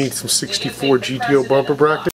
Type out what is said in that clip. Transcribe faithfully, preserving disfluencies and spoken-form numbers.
Need some sixty-four G T O bumper brackets.